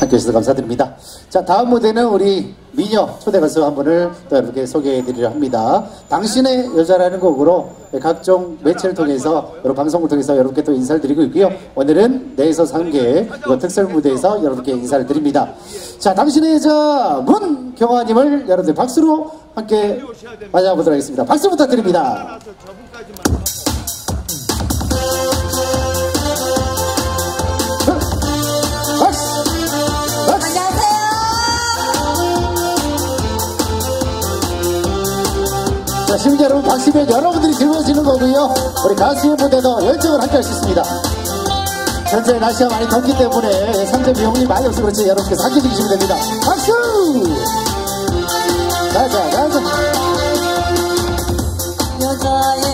함께 해주셔서 감사드립니다. 자, 다음 무대는 우리 미녀 초대 가수 한 분을 또 여러분께 소개해드리려 합니다. 당신의 여자라는 곡으로 각종 매체를 통해서 여러 방송을 통해서 여러분께 또 인사를 드리고 있고요. 오늘은 내에서 3개 특설 무대에서 여러분께 인사를 드립니다. 자, 당신의 여자 문경화님을 여러분들 박수로 함께 맞아보도록 하겠습니다. 박수 부탁드립니다. 자, 시청자 여러분, 박수면 여러분들이 즐거워지는 거고요. 우리 가수의 무대도 열정을 함께 할 수 있습니다. 현재 날씨가 많이 덥기 때문에 상점 비용이 많이 없어서 그렇지 여러분께 상쾌 즐기시면 됩니다. 박수! 가자, 가자.